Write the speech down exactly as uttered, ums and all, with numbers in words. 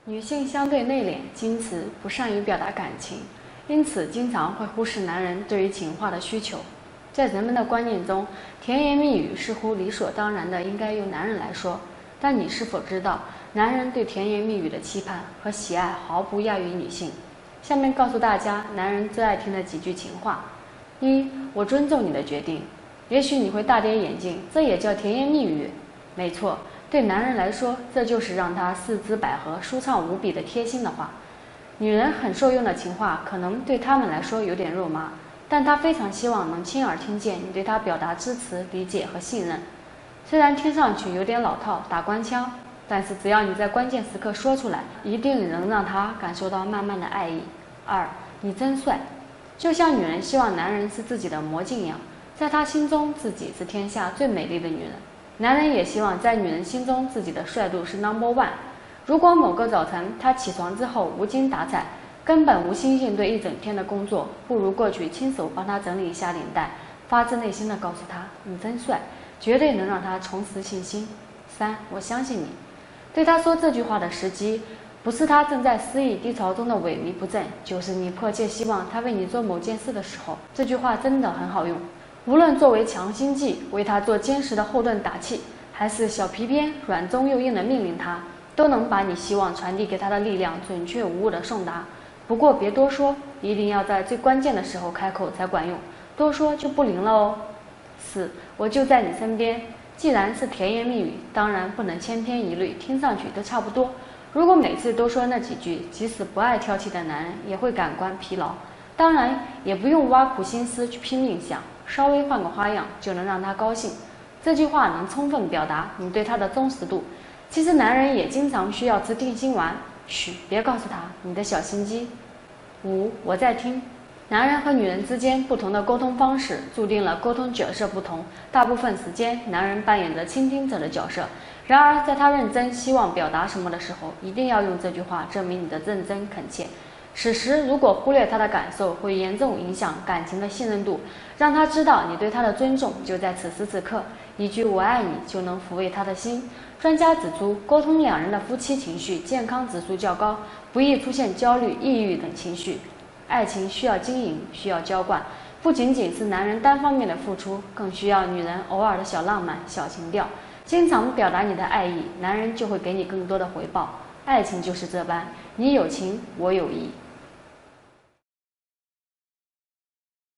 女性相对内敛、矜持，不善于表达感情，因此经常会忽视男人对于情话的需求。在人们的观念中，甜言蜜语似乎理所当然的应该由男人来说，但你是否知道，男人对甜言蜜语的期盼和喜爱毫不亚于女性？下面告诉大家，男人最爱听的几句情话：一，我尊重你的决定。也许你会大跌眼镜，这也叫甜言蜜语？没错。对男人来说，这就是让他四肢百合、舒畅无比的贴心的话。女人很受用的情话，可能对他们来说有点肉麻，但她非常希望能亲耳听见你对她表达支持、理解和信任。虽然听上去有点老套、打官腔，但是只要你在关键时刻说出来，一定能让她感受到满满的爱意。二，你真帅。就像女人希望男人是自己的魔镜一样，在她心中，自己是天下最美丽的女人。男人也希望在女人心中自己的帅度是 number one。如果某个早晨他起床之后无精打采，根本无心应对一整天的工作，不如过去亲手帮他整理一下领带，发自内心的告诉他你真帅，绝对能让他重拾信心。三，我相信你。对他说这句话的时机，不是他正在失意低潮中的萎靡不振，就是你迫切希望他为你做某件事的时候。这句话真的很好用。无论作为强心剂为他做坚实的后盾打气，还是小皮鞭软中又硬的命令他，都能把你希望传递给他的力量准确无误地送达。不过别多说，一定要在最关键的时候开口才管用，多说就不灵了哦。四，我就在你身边。既然是甜言蜜语，当然不能千篇一律，听上去都差不多。如果每次都说那几句，即使不爱挑剔的男人也会感官疲劳。当然也不用挖苦心思去拼命想，稍微换个花样就能让他高兴。这句话能充分表达你对他的忠实度。其实男人也经常需要吃定心丸，嘘，别告诉他你的小心机。五，我在听。男人和女人之间不同的沟通方式，注定了沟通角色不同。大部分时间，男人扮演着倾听者的角色。然而，在他认真希望表达什么的时候，一定要用这句话证明你的认真恳切。此时如果忽略他的感受，会严重影响感情的信任度。让他知道你对他的尊重就在此时此刻，一句我爱你就能抚慰他的心。专家指出，沟通两人的夫妻情绪健康指数较高，不易出现焦虑、抑郁等情绪。爱情需要经营，需要浇灌，不仅仅是男人单方面的付出，更需要女人偶尔的小浪漫、小情调。经常表达你的爱意，男人就会给你更多的回报。爱情就是这般，你有情，我有意。